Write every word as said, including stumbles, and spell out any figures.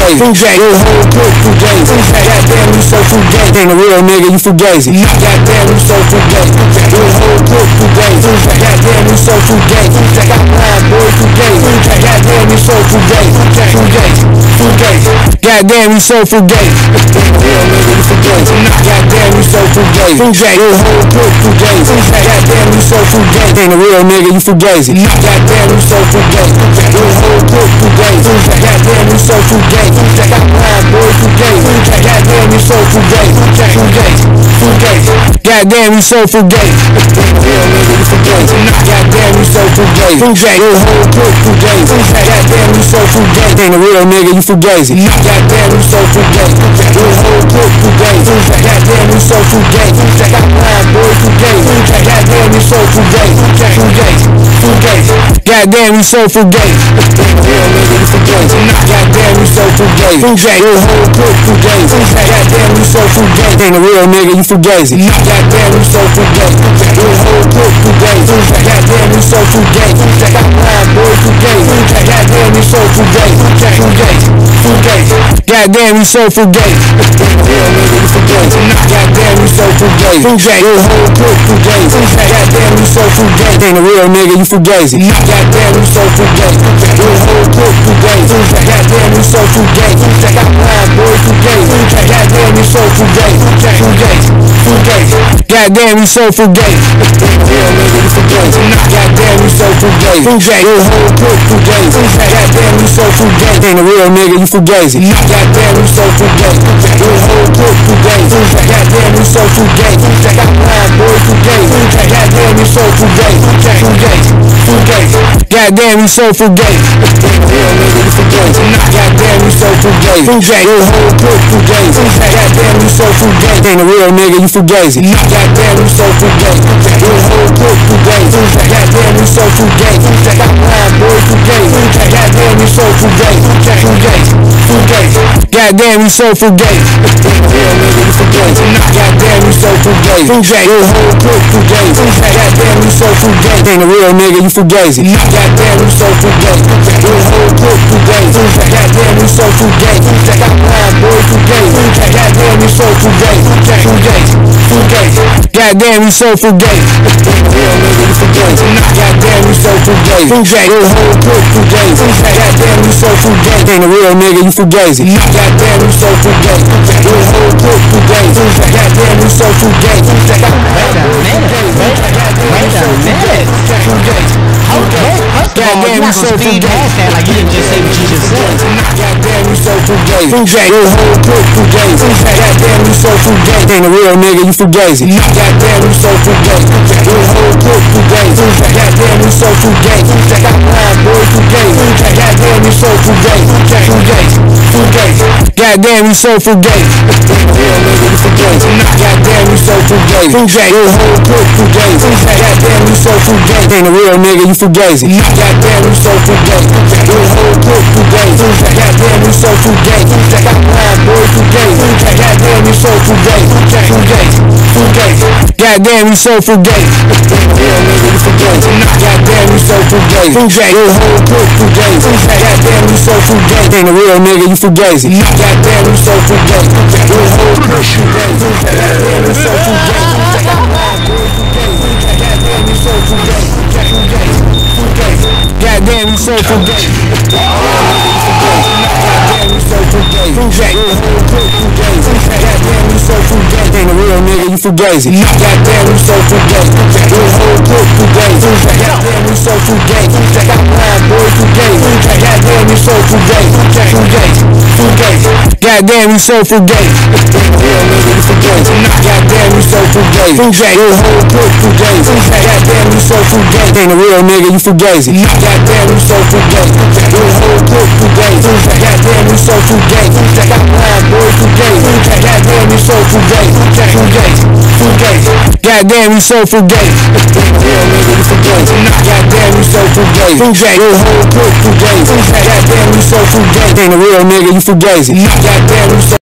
fugazi. Fugazi. Your whole clique fugazi. Goddamn, you so fugazi. Ain't a real nigga, you fugazi. Goddamn, you so fugazi. Your whole clique fugazi. Goddamn, you so fugazi. Got blind boy fugazi. Goddamn, you so fugazi. Fugazi. Fugazi. Goddamn, you so fugazi. Real nigga, you fugazi. Goddamn, you so fugazi. Fugazi. Your whole clique fugazi. Goddamn, you so fugazi. Ain't a real nigga, you fugazi. Goddamn, you so fugazi. Your whole clique fugazi. Goddamn, you so fugazi. Got blind boy fugazi. Goddamn, you so fugazi. Fugazi. Fugazi. Goddamn, you so fugazi. Real nigga, you fugazi. Goddamn, you so fugazi. Fugazi. Your whole clique fugazi. Goddamn, you so fugazi. Ain't a real nigga, you fugazi. Goddamn, you so fugazi. Your whole clique fugazi. Goddamn, you so fugazi. Got blind boy fugazi. Goddamn, you so fugazi. Fugazi. Fugazi. Goddamn, you so fugazi. Real nigga, you fugazi. Goddamn, you so fugazi. Fugazi. Your whole clique fugazi. Goddamn, you so fugazi. Ain't a real nigga, you fugazi. Goddamn, you so fugazi. Your whole clique fugazi. Goddamn, you so fugazi. Got blind boy fugazi. Goddamn, you so fugazi. Fugazi. Fugazi. Goddamn, you so fugazi. Real nigga, you fugazi. Goddamn, you so fugazi. Fugazi. Your whole clique fugazi. Goddamn, you so fugazi. Ain't a real nigga, you fugazi. Goddamn, you so fugazi. Your whole clique fugazi. Goddamn, you so fugazi. Got blind boy fugazi. Goddamn, you so fugazi. Fugazi. Fugazi. Goddamn, you so fugazi. Real nigga, you fugazi. Goddamn, you so fugazi. Fugazi. Your whole clique fugazi. Goddamn, you so fugazi. Ain't a real nigga, you fugazi. Goddamn, you so fugazi. Your whole clique fugazi. Goddamn, you so fugazi. Got blind boy fugazi. Goddamn, you so fugazi. Fugazi. Fugazi. Goddamn, you so fugazi. Real nigga, you fugazi. Goddamn, you so fugazi. Fugazi. Your whole clique fugazi. Goddamn, you so fugazi. Ain't a real nigga, you fugazi. Goddamn, you so fugazi. Your whole clique fugazi. Goddamn, you so fugazi. Got blind boy fugazi. Goddamn, you so fugazi. Fugazi. Fugazi. Goddamn, you so fugazi. Real nigga, you fugazi. Goddamn, you so fugazi. Fugazi. Your whole clique fugazi. Goddamn, you so fugazi. Ain't a real nigga, you fugazi. Goddamn, you so fugazi. Your whole clique fugazi. Goddamn, you so fugazi. Got blind boy fugazi. Goddamn, you so fugazi. Fugazi. Fugazi. Goddamn, you so fugazi. Real nigga, you fugazi. Goddamn, you so fugazi. Fugazi. Your whole clique fugazi. Goddamn, you so fugazi. Ain't a real nigga, you fugazi. Goddamn, you so fugazi. Your whole clique fugazi. Goddamn, you so fugazi. Wait a minute. Wait, wait a minute. Okay, first of all, you not gonna speed past that like you didn't just say what you just said. Goddamn, you so fugazi. Fugazi. Your whole clique fugazi. Goddamn, you so fugazi. Ain't a real nigga, you fugazi. Goddamn, you so fugazi. Your whole clique fugazi. Goddamn, you so fugazi. Got blind boy fugazi. Goddamn, you so fugazi. Fugazi. Fugazi. Goddamn, you so fugazi. Real nigga, you fugazi. Goddamn, you so fugazi. Fugazi. Your whole clique fugazi. Goddamn, you so fugazi. Ain't a real nigga, you fugazi. Goddamn, you so fugazi. Your whole clique fugazi. Goddamn, you so fugazi. Got blind boy fugazi. Goddamn, you so fugazi. Fugazi. Fugazi. Goddamn, you so fugazi. Real nigga, you fugazi. Goddamn, you so fugazi. Fugazi. Your whole clique fugazi. Goddamn, you so fugazi. Ain't a real nigga, you fugazi. Goddamn, you so fugazi. Your whole clique fugazi. Goddamn, you so fugazi. Got blind boy fugazi. Goddamn, you so fugazi. Fugazi. Fugazi. Goddamn, you so fugazi. Goddamn, you so fugazi. Fugazi. Your whole clique fugazi. Goddamn, you so fugazi. Ain't a real nigga, you fugazi. Goddamn, you so fugazi. Your whole clique fugazi. Goddamn, you so fugazi. Got blind boy fugazi. Goddamn, you so fugazi. Fugazi. Fugazi. Goddamn, you so fugazi. Real nigga, you fugazi. Goddamn, you so fugazi. Fugazi. Your whole clique fugazi. Goddamn, you so fugazi. Ain't a real nigga, you fugazi. Goddamn, you so fugazi. Your whole clique fugazi. Goddamn, you so fugazi. Got blind boy fugazi. Goddamn, you so fugazi. Fugazi. Fugazi. Goddamn, you so fugazi. Real nigga, you fugazi. Goddamn, you so fugazi. Fugazi. Your whole clique fugazi. Goddamn, you so fugazi. Ain't a real nigga, you fugazi. Goddamn, you so